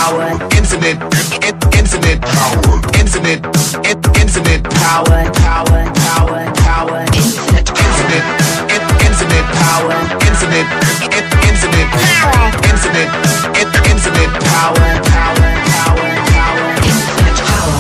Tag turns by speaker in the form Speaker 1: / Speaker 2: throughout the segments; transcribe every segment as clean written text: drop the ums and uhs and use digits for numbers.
Speaker 1: power, infinite, infinite power, infinite, infinite power, power, power, power, infinite, infinite, infinite power, infinite, infinite power, infinite, infinite power, power, power, power, infinite power.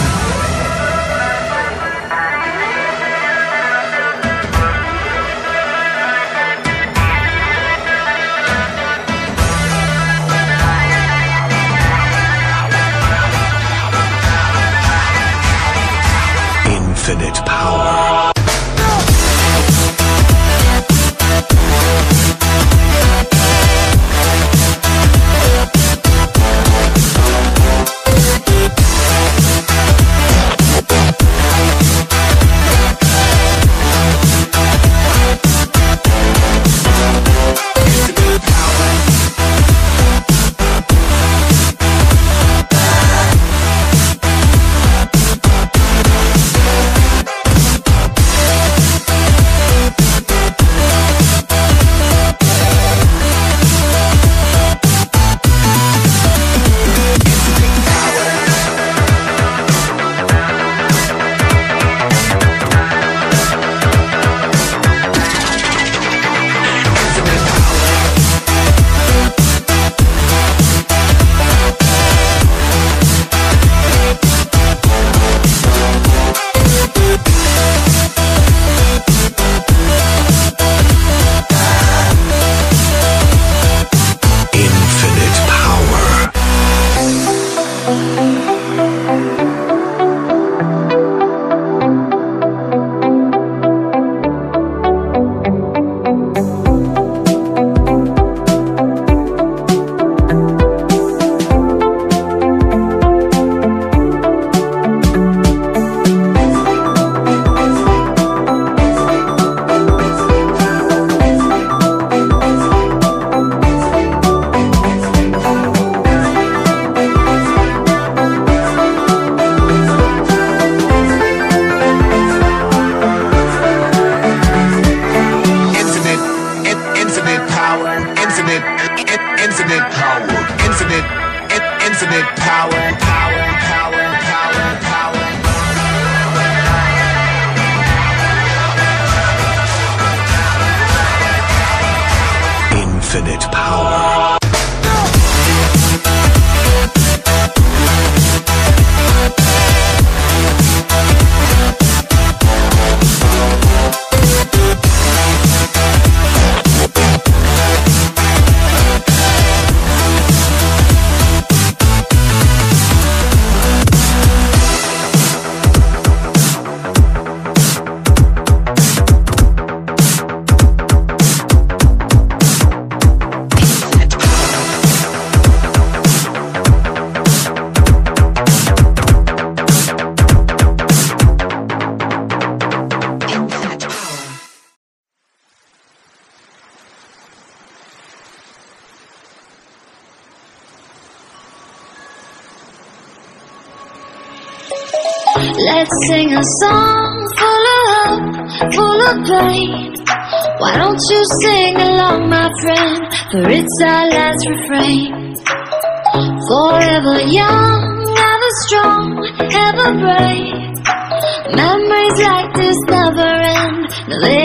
Speaker 2: Infinite power. Infinite power, infinite, infinite power, power, power, power, power. Infinite power.
Speaker 3: Let's sing a song full of hope, full of pain. Why don't you sing along, my friend, for it's our last refrain. Forever young, ever strong, ever brave. Memories like this never end. No, they